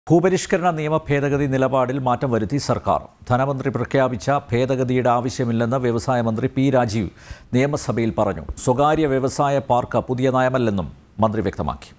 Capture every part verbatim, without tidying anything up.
ഭൂപരിഷ്കരണ നിയമ ഭേദഗതി നിലപാടിൽ മാറ്റം വരുത്തി സർക്കാർ. ധനമന്ത്രി പ്രഖ്യാപിച്ച ഭേദഗതിയുടെ ആവശ്യമില്ലെന്ന് വ്യവസായ മന്ത്രി പി രാജീവ് നിയമസഭയിൽ പറഞ്ഞു. സ്വകാര്യ വ്യവസായ പാർക്ക് പുതിയ നയമല്ലെന്നും മന്ത്രി വ്യക്തമാക്കി.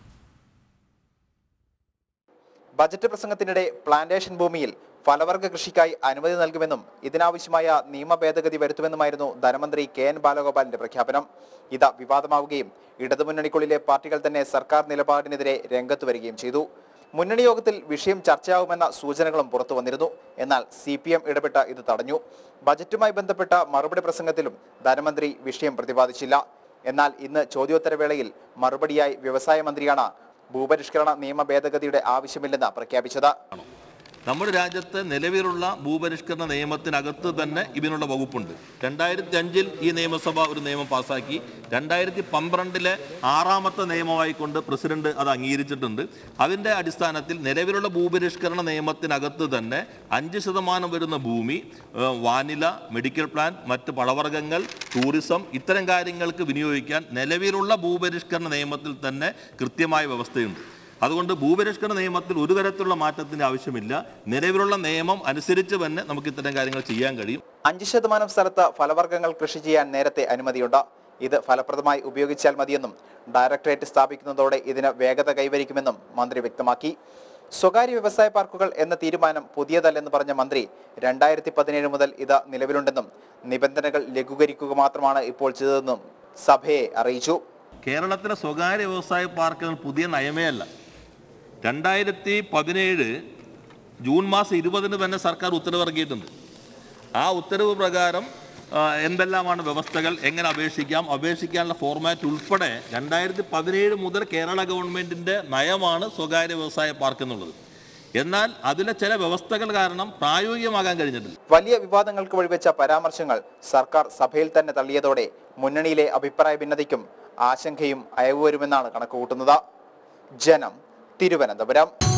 ബജറ്റ് പ്രസംഗത്തിനിടെ പ്ലാന്റേഷൻ ഭൂമിയിൽ ഫലവർഗ കൃഷിക്കായി അനുമതി നൽകുമെന്നും ഇതിനാവശ്യമായ നിയമ ഭേദഗതി വരുത്തുമെന്നുമായിരുന്നു ധനമന്ത്രി കെ എൻ ബാലഗോപാലിന്റെ പ്രഖ്യാപനം. ഇത് വിവാദമാവുകയും ഇടതുമുന്നണിക്കുള്ളിലെ പാർട്ടികൾ തന്നെ സർക്കാർ നിലപാടിനെതിരെ രംഗത്ത് വരികയും ചെയ്തു. മുന്നണി യോഗത്തിൽ വിഷയം ചർച്ചയാവുമെന്ന സൂചനകളും പുറത്തു വന്നിരുന്നു. എന്നാൽ സി പി എം ഇടപെട്ട് ഇത് തടഞ്ഞു. ബജറ്റുമായി ബന്ധപ്പെട്ട മറുപടി പ്രസംഗത്തിലും ധനമന്ത്രി വിഷയം പ്രതിപാദിച്ചില്ല. എന്നാൽ ഇന്ന് ചോദ്യോത്തരവേളയിൽ മറുപടിയായി വ്യവസായ മന്ത്രിയാണ് ഭൂപരിഷ്കരണ നിയമ ഭേദഗതിയുടെ ആവശ്യമില്ലെന്ന് പ്രഖ്യാപിച്ചത്. നമ്മുടെ രാജ്യത്ത് നിലവിലുള്ള ഭൂപരിഷ്കരണ നിയമത്തിനകത്ത് തന്നെ ഇതിനുള്ള വകുപ്പുണ്ട്. രണ്ടായിരത്തി അഞ്ചിൽ ഈ നിയമസഭ ഒരു നിയമം പാസാക്കി. രണ്ടായിരത്തി പന്ത്രണ്ടിലെ ആറാമത്തെ നിയമമായിക്കൊണ്ട് പ്രസിഡന്റ് അത് അംഗീകരിച്ചിട്ടുണ്ട്. അതിൻ്റെ അടിസ്ഥാനത്തിൽ നിലവിലുള്ള ഭൂപരിഷ്കരണ നിയമത്തിനകത്ത് തന്നെ അഞ്ച് ശതമാനം വരുന്ന ഭൂമി വാനില, മെഡിക്കൽ പ്ലാന്റ്, മറ്റ് പഴവർഗ്ഗങ്ങൾ, ടൂറിസം ഇത്തരം കാര്യങ്ങൾക്ക് വിനിയോഗിക്കാൻ നിലവിലുള്ള ഭൂപരിഷ്കരണ നിയമത്തിൽ തന്നെ കൃത്യമായ വ്യവസ്ഥയുണ്ട്. അതുകൊണ്ട് ഭൂപരിഷ്കരണ നിയമത്തിൽ ഒരു തരത്തിലുള്ള മാറ്റത്തിന്റെ ആവശ്യമില്ല. നിലവിലുള്ള നിയമം അനുസരിച്ച് തന്നെ നമുക്ക് ഇത്തരം കാര്യങ്ങൾ ചെയ്യാൻ കഴിയും. അഞ്ച് ശതമാനം സ്ഥലത്ത് ഫലവർഗ്ഗങ്ങൾ കൃഷി ചെയ്യാൻ നേരത്തെ അനുമതിയുണ്ട്. ഇത് ഫലപ്രദമായി ഉപയോഗിച്ചാൽ മതിയെന്നും ഡയറക്ടറേറ്റ് സ്ഥാപിക്കുന്നതോടെ ഇതിന് വേഗത കൈവരിക്കുമെന്നും മന്ത്രി വ്യക്തമാക്കി. സ്വകാര്യ വ്യവസായ പാർക്കുകൾ എന്ന തീരുമാനം പുതിയതല്ലെന്ന് പറഞ്ഞ മന്ത്രി രണ്ടായിരത്തി പതിനേഴ് മുതൽ ഇത് നിലവിലുണ്ടെന്നും നിബന്ധനകൾ ലഘൂകരിക്കുക മാത്രമാണ് ഇപ്പോൾ ചെയ്തതെന്നും സഭയെ അറിയിച്ചു. കേരളത്തിലെ സ്വകാര്യ വ്യവസായ പാർക്കുകൾ പുതിയ നയമേ അല്ല. രണ്ടായിരത്തി പതിനേഴ് ജൂൺ മാസം ഇരുപതിന് തന്നെ സർക്കാർ ഉത്തരവിറക്കിയിട്ടുണ്ട്. ആ ഉത്തരവ് പ്രകാരം എന്തെല്ലാമാണ് വ്യവസ്ഥകൾ, എങ്ങനെ അപേക്ഷിക്കാം, അപേക്ഷിക്കാനുള്ള ഫോർമാറ്റ് ഉൾപ്പെടെ രണ്ടായിരത്തി പതിനേഴ് മുതൽ കേരള ഗവൺമെൻറ്റിൻ്റെ നയമാണ് സ്വകാര്യ വ്യവസായ പാർക്ക് എന്നുള്ളത്. എന്നാൽ അതിലെ ചില വ്യവസ്ഥകൾ കാരണം പ്രായോഗികമാകാൻ കഴിഞ്ഞിട്ടില്ല. വലിയ വിവാദങ്ങൾക്ക് വഴിവെച്ച പരാമർശങ്ങൾ സർക്കാർ സഭയിൽ തന്നെ തള്ളിയതോടെ മുന്നണിയിലെ അഭിപ്രായ ഭിന്നതയ്ക്കും ആശങ്കയും അയവ് വരുമെന്നാണ് കണക്കുകൂട്ടുന്നത്. ജനം, തിരുവനന്തപുരം.